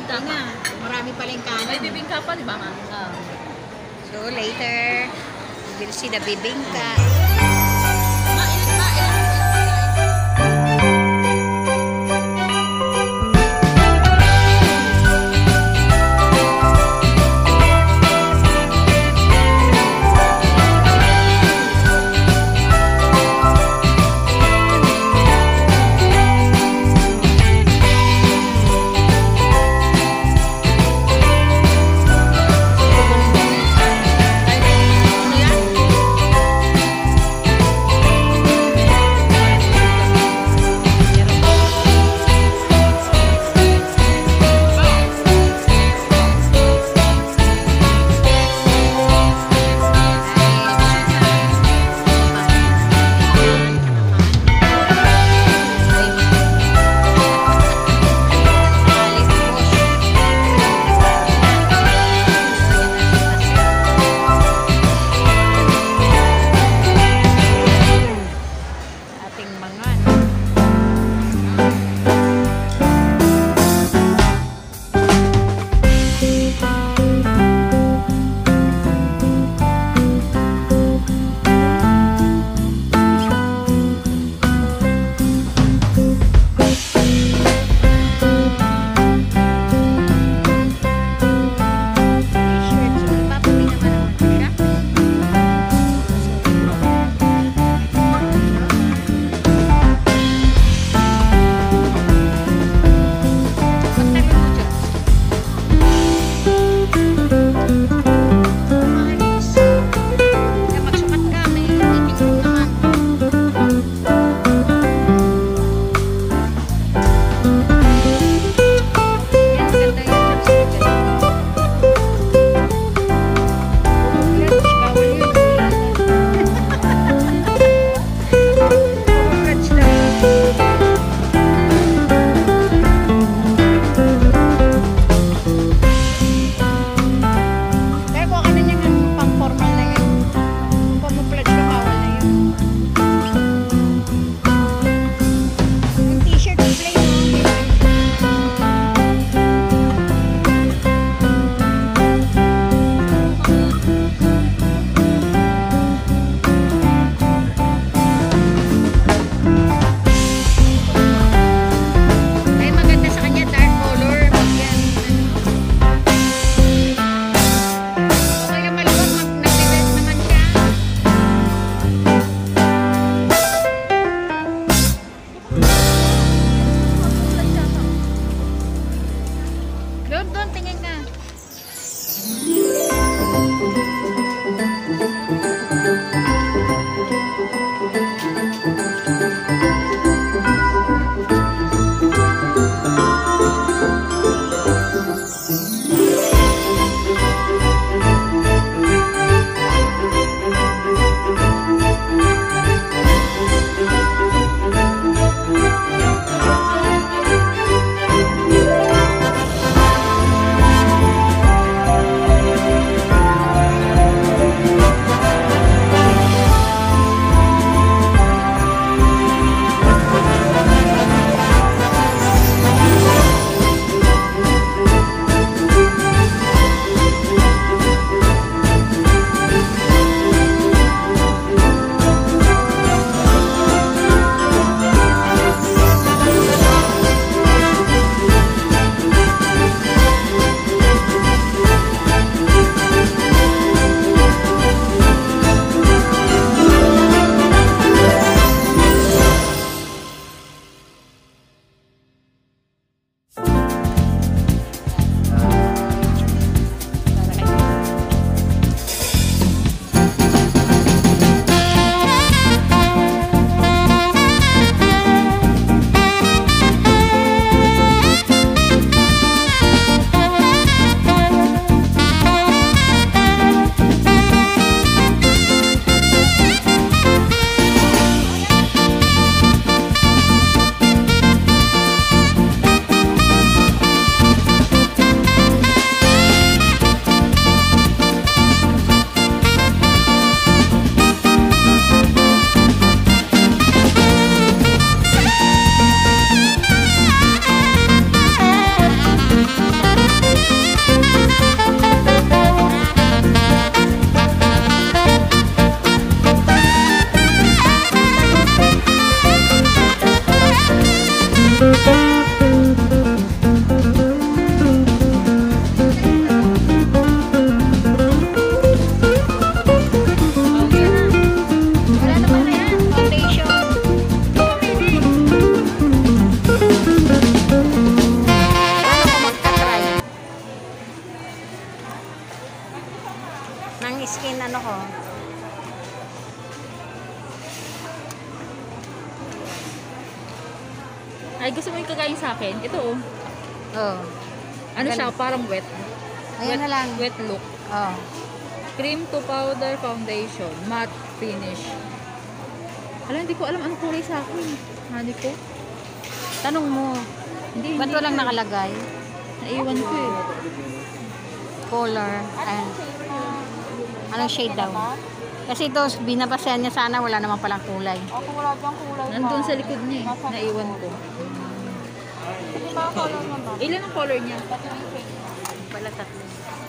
bibingka Nga, marami pa rin kanin. May bibingka pa, di ba ma? So later, we will see the bibingka. Doon, tingin na. skin ano ko. Ay, gusto mo yung kagayin sa akin? Ito oh. Oh. Ano siya? Parang wet. Ayan na lang. Wet look. Oh. Cream to powder foundation. Matte finish. Alam, hindi ko alam anong kulay sa akin. Hani ko. Tanong mo. Hindi, Ba't hindi walang ko. nakalagay? Naiwan ko eh. Color. Ayan. Anong shade daw? Kasi ito, binabasehan niya sana, wala naman palang kulay. Ako wala diyang kulay. Nandun sa likod niya eh. Naiwan ko. Hindi ba color mo ba? Ilan ang color niya? Wala tatlo.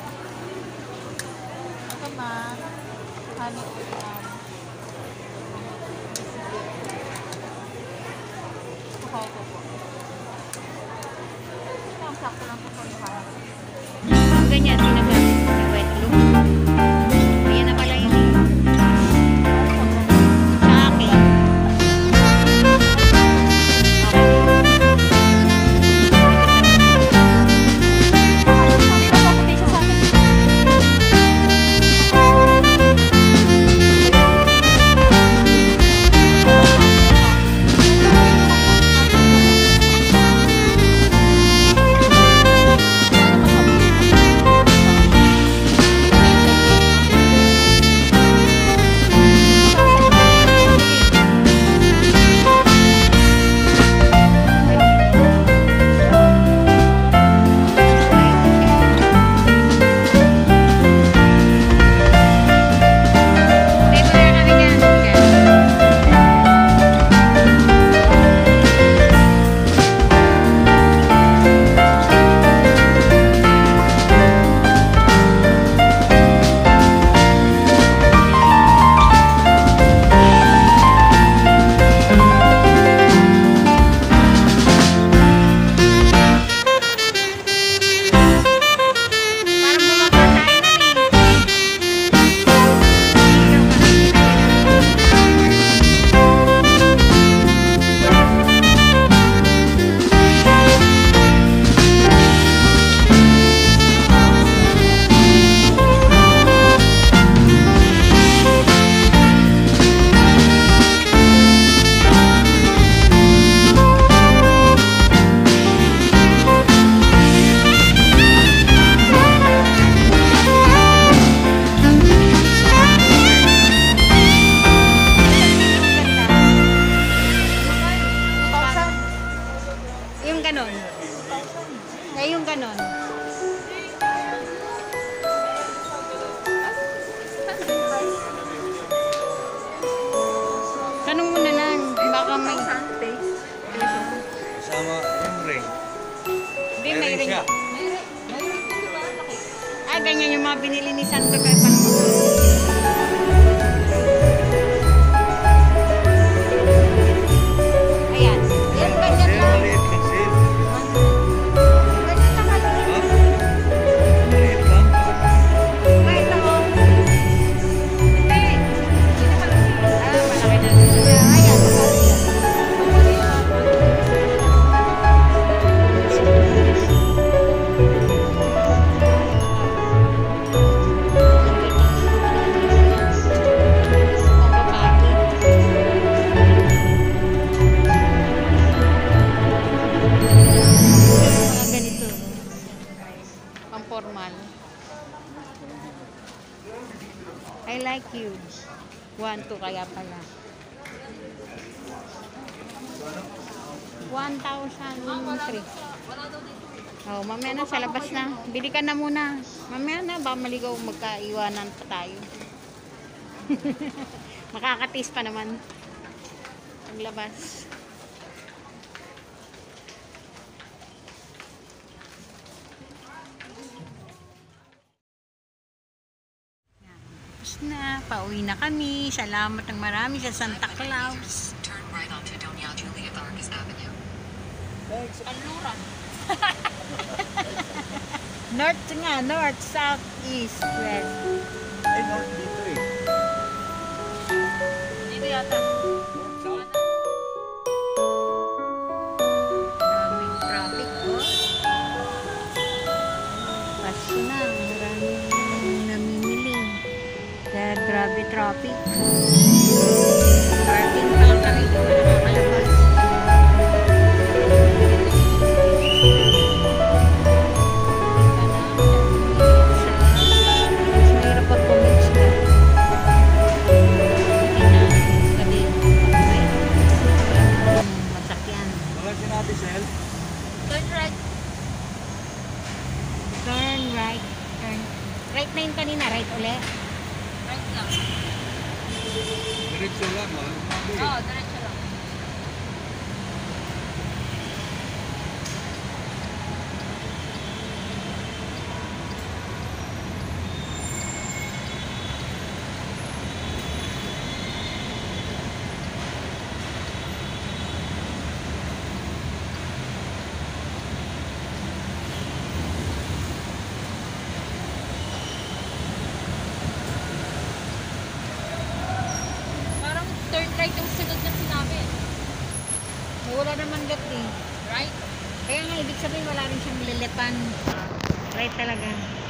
Ito ma. Honey okay ko po. Ito ang sakto lang po yung harap. Ganyan, ginagamit ko yung wet look. Ayan na pala yun eh. Sa akin. Yung ganon. Ay, yung ganon. Tanong mo na lang. Baka may... Kasama yung ring. Hindi, may ring. siya. Ah, ganyan yung mga binili ni Santo Pepa. Ayan. Yan, ganyan lang. Maliit kasi. Ganyan lang kaliit. Ha? Maliit lang. Kahit ako. Hindi. Ah, malaki na. Ayan. Mga ganito. Pang-formal. I like you. 1, 2 kaya pala. 1,003. Oh, mamaya na sa labas na. Bili ka na muna. Mamaya na ba maligaw magkaiwanan pa tayo. Makakatis pa naman. Paglabas. Tapos na, pauwi na kami. Salamat ng marami sa Santa Claus. Turn right onto Doña Julia Vargas Avenue. Alura. North nga, north, south, east, west. Ay, north dito eh. Dito yata. Maraming traffic po. Pasko na, maraming namimili. Grabe traffic. Parking pa talaga hindi pa nakakalabas. Mas mahirap pag commute ka. Masakyan. Wala sinabi, Sel. Turn right. Turn right. Turn. Right na yun kanina. Right ulit. Right lang. Diretso lang, wala sinabi. Oo, diretso lang. Parang turn right yung sunod na sinabi. Wala naman gat eh. Right? Kaya nga, ibig sabihin wala rin siyang lilipan. Right talaga.